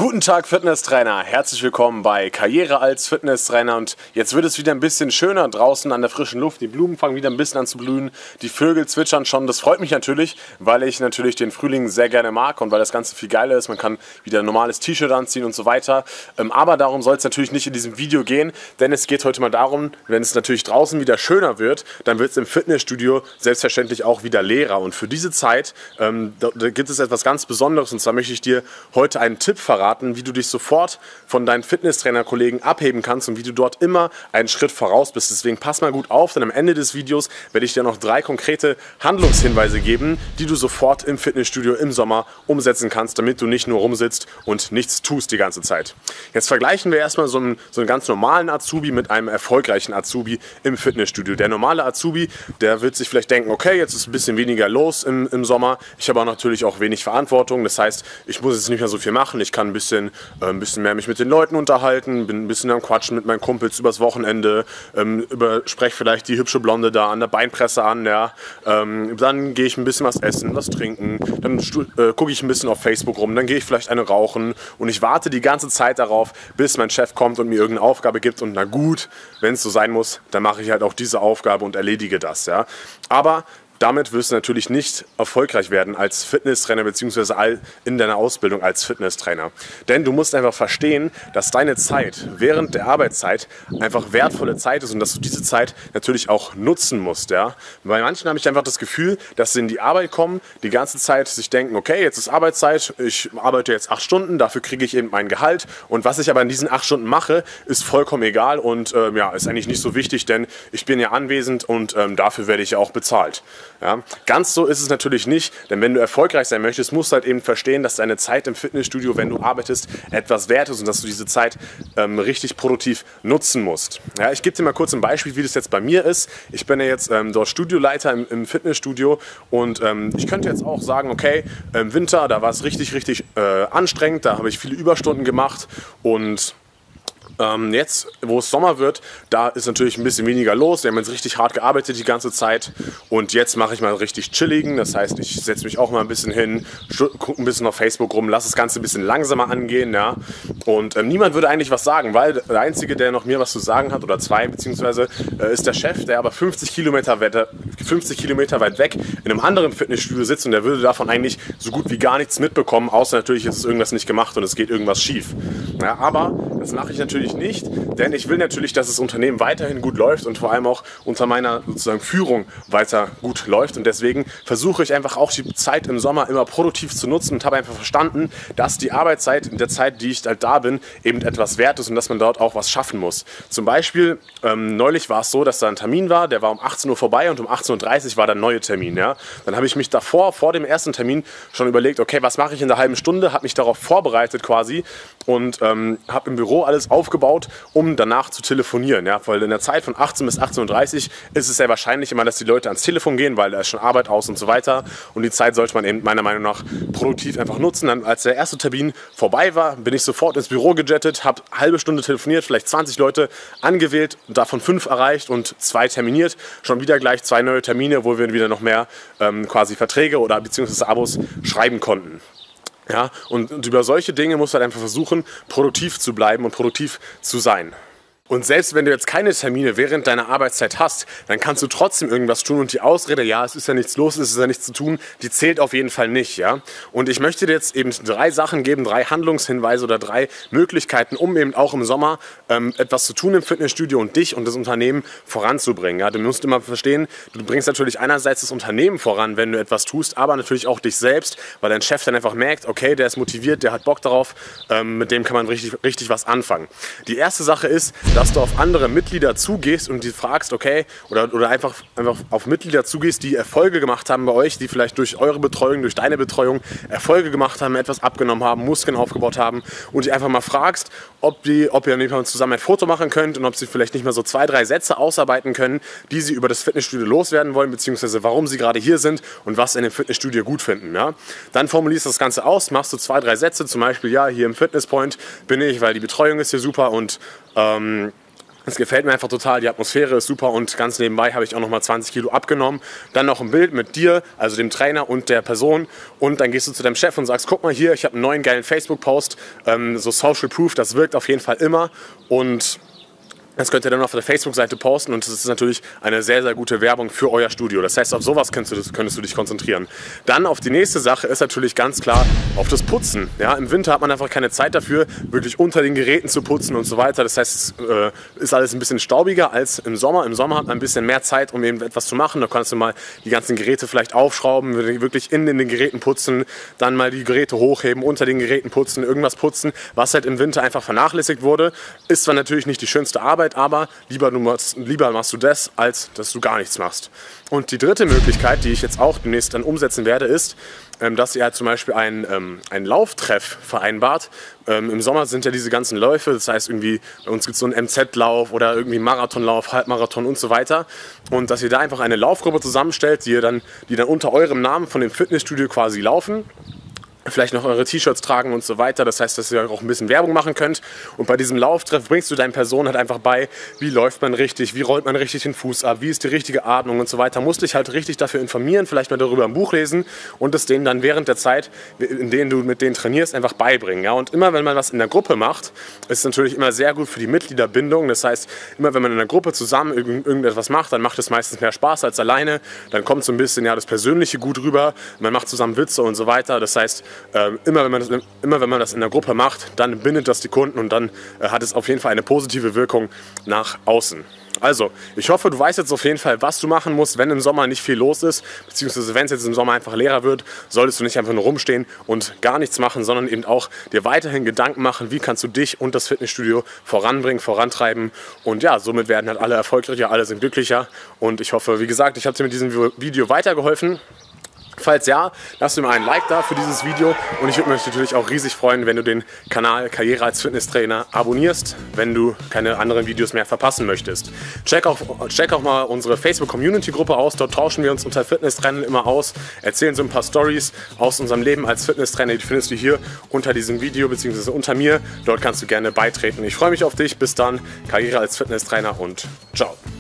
Guten Tag Fitnesstrainer, herzlich willkommen bei Karriere als Fitnesstrainer und jetzt wird es wieder ein bisschen schöner draußen an der frischen Luft, die Blumen fangen wieder ein bisschen an zu blühen, die Vögel zwitschern schon, das freut mich natürlich, weil ich natürlich den Frühling sehr gerne mag und weil das Ganze viel geiler ist, man kann wieder ein normales T-Shirt anziehen und so weiter, aber darum soll es natürlich nicht in diesem Video gehen, denn es geht heute mal darum, wenn es natürlich draußen wieder schöner wird, dann wird es im Fitnessstudio selbstverständlich auch wieder leerer und für diese Zeit da gibt es etwas ganz Besonderes und zwar möchte ich dir heute einen Tipp verraten, wie du dich sofort von deinen Fitnesstrainer-Kollegen abheben kannst und wie du dort immer einen Schritt voraus bist. Deswegen pass mal gut auf, denn am Ende des Videos werde ich dir noch 3 konkrete Handlungshinweise geben, die du sofort im Fitnessstudio im Sommer umsetzen kannst, damit du nicht nur rumsitzt und nichts tust die ganze Zeit. Jetzt vergleichen wir erstmal so einen ganz normalen Azubi mit einem erfolgreichen Azubi im Fitnessstudio. Der normale Azubi, der wird sich vielleicht denken, okay, jetzt ist ein bisschen weniger los im Sommer, ich habe aber natürlich auch wenig Verantwortung, das heißt, ich muss jetzt nicht mehr so viel machen, ich kann ein bisschen mehr mich mit den Leuten unterhalten, bin ein bisschen am Quatschen mit meinen Kumpels übers Wochenende, spreche vielleicht die hübsche Blonde da an der Beinpresse an, ja. Dann gehe ich ein bisschen was essen, was trinken, dann gucke ich ein bisschen auf Facebook rum, dann gehe ich vielleicht eine rauchen und ich warte die ganze Zeit darauf, bis mein Chef kommt und mir irgendeine Aufgabe gibt und na gut, wenn es so sein muss, dann mache ich halt auch diese Aufgabe und erledige das, ja. Aber damit wirst du natürlich nicht erfolgreich werden als Fitnesstrainer bzw. in deiner Ausbildung als Fitnesstrainer. Denn du musst einfach verstehen, dass deine Zeit während der Arbeitszeit einfach wertvolle Zeit ist und dass du diese Zeit natürlich auch nutzen musst. Ja? Bei manchen habe ich einfach das Gefühl, dass sie in die Arbeit kommen, die ganze Zeit sich denken, okay, jetzt ist Arbeitszeit, ich arbeite jetzt 8 Stunden, dafür kriege ich eben mein Gehalt und was ich aber in diesen 8 Stunden mache, ist vollkommen egal und ja, ist eigentlich nicht so wichtig, denn ich bin ja anwesend und dafür werde ich ja auch bezahlt. Ja, ganz so ist es natürlich nicht, denn wenn du erfolgreich sein möchtest, musst du halt eben verstehen, dass deine Zeit im Fitnessstudio, wenn du arbeitest, etwas wert ist und dass du diese Zeit richtig produktiv nutzen musst. Ja, ich gebe dir mal kurz ein Beispiel, wie das jetzt bei mir ist. Ich bin ja jetzt dort Studioleiter im Fitnessstudio und ich könnte jetzt auch sagen, okay, im Winter, da war es richtig anstrengend, da habe ich viele Überstunden gemacht und jetzt, wo es Sommer wird, da ist natürlich ein bisschen weniger los. Wir haben jetzt richtig hart gearbeitet die ganze Zeit und jetzt mache ich mal richtig chilligen. Das heißt, ich setze mich auch mal ein bisschen hin, gucke ein bisschen auf Facebook rum, lasse das Ganze ein bisschen langsamer angehen. Ja? Und niemand würde eigentlich was sagen, weil der Einzige, der noch mir was zu sagen hat, oder 2 beziehungsweise, ist der Chef, der aber 50 Kilometer weit weg in einem anderen Fitnessstudio sitzt und der würde davon eigentlich so gut wie gar nichts mitbekommen, außer natürlich ist irgendwas nicht gemacht und es geht irgendwas schief. Ja, aber das mache ich natürlich nicht, denn ich will natürlich, dass das Unternehmen weiterhin gut läuft und vor allem auch unter meiner sozusagen Führung weiter gut läuft und deswegen versuche ich einfach auch die Zeit im Sommer immer produktiv zu nutzen und habe einfach verstanden, dass die Arbeitszeit in der Zeit, die ich halt da bin, eben etwas wert ist und dass man dort auch was schaffen muss. Zum Beispiel, neulich war es so, dass da ein Termin war, der war um 18 Uhr vorbei und um 18:30 Uhr war der neue Termin. Ja? Dann habe ich mich davor, vor dem ersten Termin, schon überlegt, okay, was mache ich in der halben Stunde, habe mich darauf vorbereitet quasi und habe im Büro alles aufgebaut, um danach zu telefonieren. Ja? Weil in der Zeit von 18 bis 18:30 Uhr ist es sehr wahrscheinlich immer, dass die Leute ans Telefon gehen, weil da ist schon Arbeit aus und so weiter. Und die Zeit sollte man eben meiner Meinung nach produktiv einfach nutzen. Dann, als der erste Termin vorbei war, bin ich sofort ins Büro gejettet, habe eine halbe Stunde telefoniert, vielleicht 20 Leute angewählt, davon 5 erreicht und 2 terminiert. Schon wieder gleich 2 neue Termine, wo wir wieder noch mehr quasi Verträge oder beziehungsweise Abos schreiben konnten. Ja, und über solche Dinge musst du halt einfach versuchen, produktiv zu bleiben und produktiv zu sein. Und selbst wenn du jetzt keine Termine während deiner Arbeitszeit hast, dann kannst du trotzdem irgendwas tun und die Ausrede, ja, es ist ja nichts los, es ist ja nichts zu tun, die zählt auf jeden Fall nicht, ja. Und ich möchte dir jetzt eben 3 Sachen geben, 3 Handlungshinweise oder 3 Möglichkeiten, um eben auch im Sommer etwas zu tun im Fitnessstudio und dich und das Unternehmen voranzubringen, ja. Du musst immer verstehen, du bringst natürlich einerseits das Unternehmen voran, wenn du etwas tust, aber natürlich auch dich selbst, weil dein Chef dann einfach merkt, okay, der ist motiviert, der hat Bock darauf, mit dem kann man richtig was anfangen. Die erste Sache ist, dass du auf andere Mitglieder zugehst und die fragst, okay, oder einfach auf Mitglieder zugehst, die Erfolge gemacht haben bei euch, die vielleicht durch eure Betreuung, durch deine Betreuung Erfolge gemacht haben, etwas abgenommen haben, Muskeln aufgebaut haben und die einfach mal fragst, ob ihr nicht mal zusammen ein Foto machen könnt und ob sie vielleicht nicht mal so 2, 3 Sätze ausarbeiten können, die sie über das Fitnessstudio loswerden wollen, beziehungsweise warum sie gerade hier sind und was in dem Fitnessstudio gut finden. Ja? Dann formulierst du das Ganze aus, machst du 2, 3 Sätze, zum Beispiel, ja, hier im Fitnesspoint bin ich, weil die Betreuung ist hier super und Es gefällt mir einfach total, die Atmosphäre ist super und ganz nebenbei habe ich auch nochmal 20 Kilo abgenommen. Dann noch ein Bild mit dir, also dem Trainer und der Person, und dann gehst du zu deinem Chef und sagst, guck mal hier, ich habe einen neuen geilen Facebook-Post, so Social Proof, das wirkt auf jeden Fall immer, und das könnt ihr dann auf der Facebook-Seite posten, und das ist natürlich eine sehr, sehr gute Werbung für euer Studio. Das heißt, auf sowas könntest du dich konzentrieren. Dann auf die nächste Sache ist natürlich ganz klar auf das Putzen. Ja, im Winter hat man einfach keine Zeit dafür, wirklich unter den Geräten zu putzen und so weiter. Das heißt, es ist alles ein bisschen staubiger als im Sommer. Im Sommer hat man ein bisschen mehr Zeit, um eben etwas zu machen. Da kannst du mal die ganzen Geräte vielleicht aufschrauben, wirklich in den Geräten putzen, dann mal die Geräte hochheben, unter den Geräten putzen, irgendwas putzen, was halt im Winter einfach vernachlässigt wurde. Ist zwar natürlich nicht die schönste Arbeit, aber lieber machst du das, als dass du gar nichts machst. Und die dritte Möglichkeit, die ich jetzt auch demnächst dann umsetzen werde, ist, dass ihr halt zum Beispiel einen Lauftreff vereinbart. Im Sommer sind ja diese ganzen Läufe, das heißt irgendwie, bei uns gibt es so einen MZ-Lauf oder irgendwie Marathonlauf, Halbmarathon und so weiter. Und dass ihr da einfach eine Laufgruppe zusammenstellt, die dann unter eurem Namen von dem Fitnessstudio quasi laufen. Vielleicht noch eure T-Shirts tragen und so weiter. Das heißt, dass ihr auch ein bisschen Werbung machen könnt. Und bei diesem Lauftreff bringst du deinen Personen halt einfach bei, wie läuft man richtig, wie rollt man richtig den Fuß ab, wie ist die richtige Atmung und so weiter. Musst dich halt richtig dafür informieren, vielleicht mal darüber ein Buch lesen und es denen dann während der Zeit, in denen du mit denen trainierst, einfach beibringen. Ja? Und immer wenn man was in der Gruppe macht, ist es natürlich immer sehr gut für die Mitgliederbindung. Das heißt, immer wenn man in der Gruppe zusammen irgendetwas macht, dann macht es meistens mehr Spaß als alleine. Dann kommt so ein bisschen das Persönliche gut rüber. Man macht zusammen Witze und so weiter. Das heißt, immer wenn man das in der Gruppe macht, dann bindet das die Kunden und dann hat es auf jeden Fall eine positive Wirkung nach außen. Also, ich hoffe, du weißt jetzt auf jeden Fall, was du machen musst, wenn im Sommer nicht viel los ist, beziehungsweise wenn es jetzt im Sommer einfach leerer wird, solltest du nicht einfach nur rumstehen und gar nichts machen, sondern eben auch dir weiterhin Gedanken machen, wie kannst du dich und das Fitnessstudio voranbringen, vorantreiben, und ja, somit werden halt alle erfolgreicher, alle sind glücklicher, und ich hoffe, wie gesagt, ich habe dir mit diesem Video weitergeholfen. Falls ja, lass mir mal ein Like da für dieses Video, und ich würde mich natürlich auch riesig freuen, wenn du den Kanal Karriere als Fitnesstrainer abonnierst, wenn du keine anderen Videos mehr verpassen möchtest. Check auch mal unsere Facebook-Community-Gruppe aus, dort tauschen wir uns unter Fitnesstrainern immer aus, erzählen so ein paar Stories aus unserem Leben als Fitnesstrainer, die findest du hier unter diesem Video bzw. unter mir, dort kannst du gerne beitreten. Ich freue mich auf dich, bis dann, Karriere als Fitnesstrainer und ciao.